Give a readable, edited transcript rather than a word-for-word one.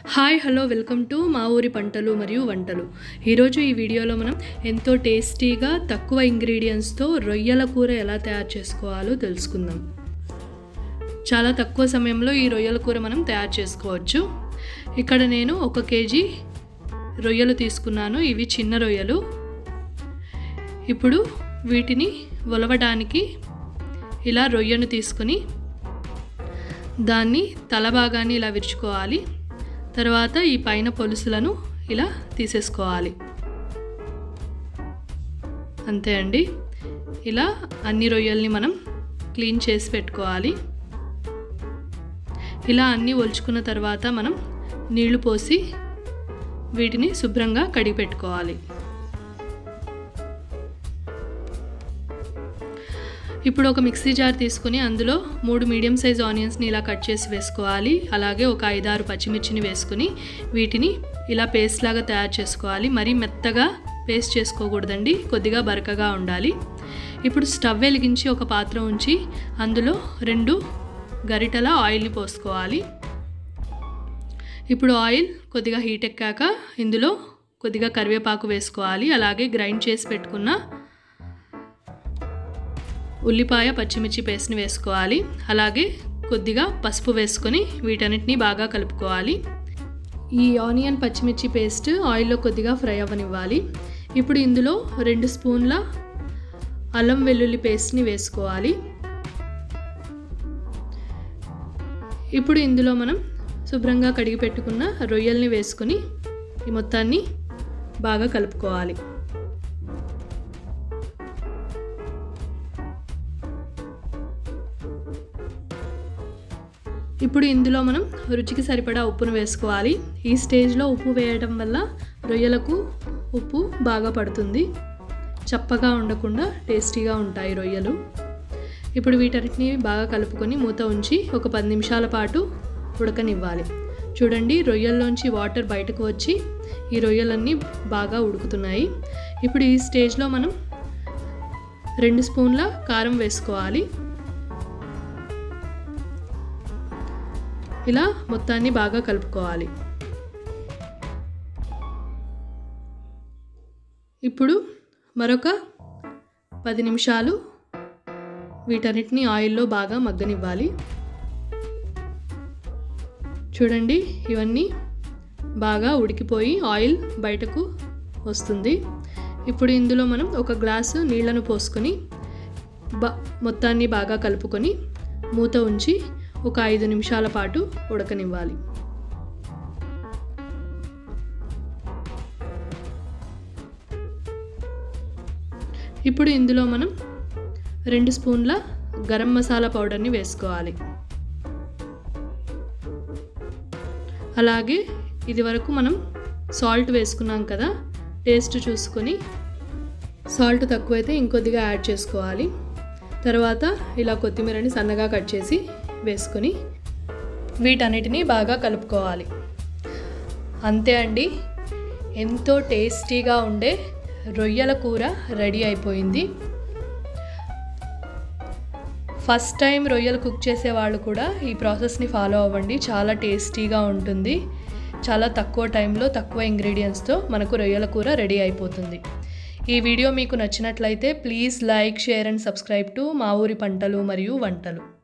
Hi hello welcome to మా ఊరి పంటలు మరియు వంటలు. ఈరోజు ఈ వీడియోలో మనం ఎంతో టేస్టీగా తక్కువ ఇంగ్రీడియంట్స్తో రొయ్యల కూర ఎలా తయారు చేసుకోవాలో తెలుసుకుందాం. చాలా తక్కువ సమయంలో ఈ రొయ్యల కూర మనం తయారు చేసుకోవచ్చు. ఇక్కడ నేను 1 కేజీ రొయ్యలు తీసుకున్నాను. ఇవి చిన్న రొయ్యలు. ఇప్పుడు వీటిని ఒలవడానికి ఇలా రొయ్యను తీసుకొని దాన్ని తల భాగాన్ని ఇలా విరుచుకోవాలి. తర్వాత ఈ పైన పొలుసులను ఇలా తీసేసుకోవాలి. అంతే అండి. ఇలా అన్ని రొయ్యల్ని మనం క్లీన్ చేసి పెట్టుకోవాలి. ఇలా అన్నీ ఒలుచుకున్న తర్వాత మనం నీళ్లు పోసి వీటిని శుభ్రంగా కడిగి పెట్టుకోవాలి. ఇప్పుడు ఒక మిక్సీ జార్ తీసుకొని అందులో 3 మీడియం సైజ్ ఆనియన్స్ని ఇలా కట్ చేసి వేసుకోవాలి. అలాగే ఒక 5-6 పచ్చిమిర్చిని వేసుకుని వీటిని ఇలా పేస్ట్ లాగా తయారు చేసుకోవాలి. మరీ మెత్తగా పేస్ట్ చేసుకోకూడదండి, కొద్దిగా బరకగా ఉండాలి. ఇప్పుడు స్టవ్ వెలిగించి ఒక పాత్ర ఉంచి అందులో 2 గరిటెల ఆయిల్ని పోసుకోవాలి. ఇప్పుడు ఆయిల్ కొద్దిగా హీట్ ఎక్కాక ఇందులో కొద్దిగా కరివేపాకు వేసుకోవాలి. అలాగే గ్రైండ్ చేసి పెట్టుకున్న ఉల్లిపాయ పచ్చిమిర్చి పేస్ట్ని వేసుకోవాలి. అలాగే కొద్దిగా పసుపు వేసుకొని వీటన్నిటిని బాగా కలుపుకోవాలి. ఈ ఆనియన్ పచ్చిమిర్చి పేస్ట్ ఆయిల్లో కొద్దిగా ఫ్రై అవ్వనివ్వాలి. ఇప్పుడు ఇందులో 2 స్పూన్ల అల్లం వెల్లుల్లి పేస్ట్ని వేసుకోవాలి. ఇప్పుడు ఇందులో మనం శుభ్రంగా కడిగి పెట్టుకున్న రొయ్యల్ని వేసుకొని ఈ మొత్తాన్ని బాగా కలుపుకోవాలి. ఇప్పుడు ఇందులో మనం రుచికి సరిపడా ఉప్పును వేసుకోవాలి. ఈ స్టేజ్లో ఉప్పు వేయడం వల్ల రొయ్యలకు ఉప్పు బాగా పడుతుంది. చప్పగా ఉండకుండా టేస్టీగా ఉంటాయి రొయ్యలు. ఇప్పుడు వీటన్నిటిని బాగా కలుపుకొని మూత ఉంచి ఒక 10 నిమిషాల పాటు ఉడకనివ్వాలి. చూడండి, రొయ్యల్లోంచి వాటర్ బయటకు వచ్చి ఈ రొయ్యలన్నీ బాగా ఉడుకుతున్నాయి. ఇప్పుడు ఈ స్టేజ్లో మనం 2 స్పూన్ల కారం వేసుకోవాలి. ఇలా మొత్తాన్ని బాగా కలుపుకోవాలి. ఇప్పుడు మరొక 10 నిమిషాలు వీటన్నిటిని ఆయిల్లో బాగా మగ్గనివ్వాలి. చూడండి, ఇవన్నీ బాగా ఉడికిపోయి ఆయిల్ బయటకు వస్తుంది. ఇప్పుడు ఇందులో మనం 1 గ్లాసు నీళ్లను పోసుకొని మొత్తాన్ని బాగా కలుపుకొని మూత ఉంచి ఒక 5 నిమిషాల పాటు ఉడకనివ్వాలి. ఇప్పుడు ఇందులో మనం 2 స్పూన్ల గరం మసాలా పౌడర్ని వేసుకోవాలి. అలాగే ఇది వరకు మనం సాల్ట్ వేసుకున్నాం కదా, టేస్ట్ చూసుకొని సాల్ట్ తక్కువైతే ఇంకొద్దిగా యాడ్ చేసుకోవాలి. తర్వాత ఇలా కొత్తిమీరని సన్నగా కట్ చేసి వేసుకొని వీటన్నిటిని బాగా కలుపుకోవాలి. అంతే అండి, ఎంతో టేస్టీగా ఉండే రొయ్యల కూర రెడీ అయిపోయింది. ఫస్ట్ టైం రొయ్యలు కుక్ చేసే వాళ్ళు కూడా ఈ ప్రాసెస్ని ఫాలో అవ్వండి. చాలా టేస్టీగా ఉంటుంది. చాలా తక్కువ టైంలో తక్కువ ఇంగ్రీడియంట్స్తో మనకు రొయ్యల కూర రెడీ అయిపోతుంది. ఈ వీడియో మీకు నచ్చినట్లయితే please like, share and subscribe to మా ఊరి పంటలు మరియు వంటలు.